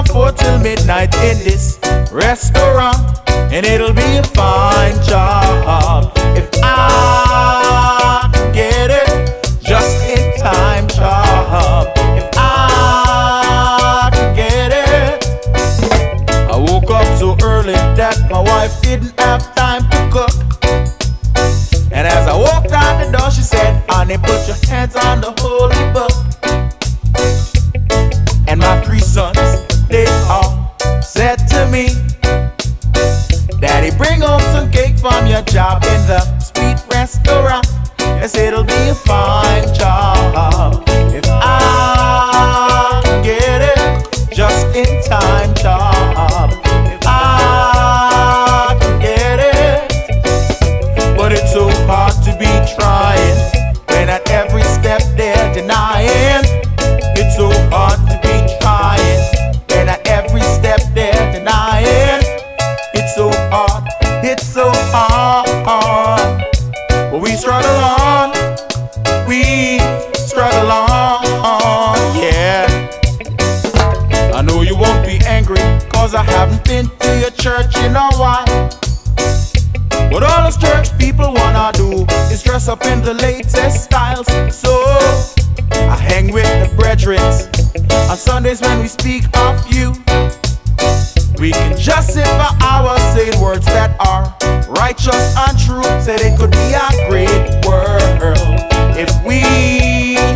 4 till midnight in this restaurant, and it'll be a fine job if I can get it just in time job. If I can get it. I woke up so early that my wife didn't have time to cook, and as I walked out the door she said, "Honey, put your hands on the holy book." And my 3 sons, they all said to me, "Daddy, bring home some cake from your job in the street restaurant." Yes, it'll be a fine job if I can get it just in time job. If I can get it. But it's so hard to be trying when at every step they're denying. It's so hard to be trying when at every step they're denying. It's so hard, it's so hard. But we struggle on, we struggle on, yeah. I know you won't be angry, cause I haven't been to your church in a while. What all us church people wanna do is dress up in the latest styles. So I hang with the brethren on Sundays when we speak of you. We can just sit for hours saying words that are righteous and true. Said it could be a great world if we